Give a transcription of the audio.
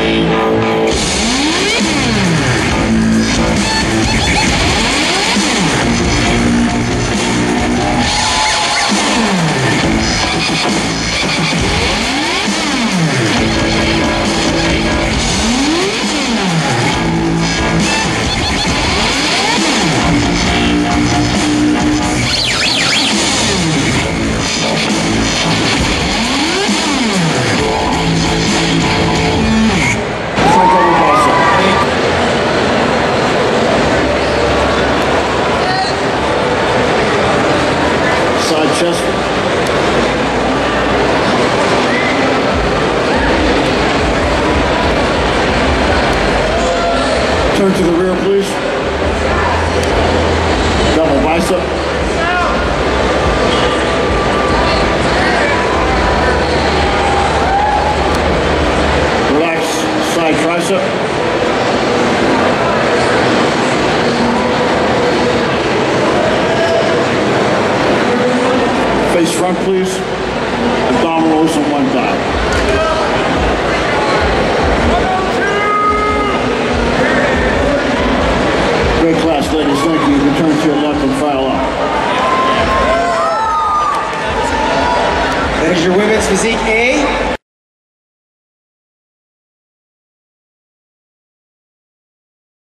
Chest. Turn to the rear, please. Double bicep. Relax side tricep. Face front, please. Abdominals on one thigh. Great class, ladies. Thank you. You can turn to your left and file up. That is your women's physique A.